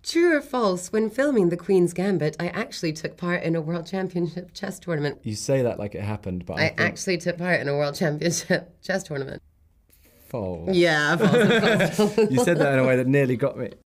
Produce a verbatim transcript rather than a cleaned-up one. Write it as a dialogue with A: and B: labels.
A: True or false, when filming The Queen's Gambit, I actually took part in a World Championship chess tournament.
B: You say that like it happened, but I,
A: I
B: think
A: actually took part in a World Championship chess tournament.
B: false.
A: Yeah, false. false.
B: You said that in a way that nearly got me.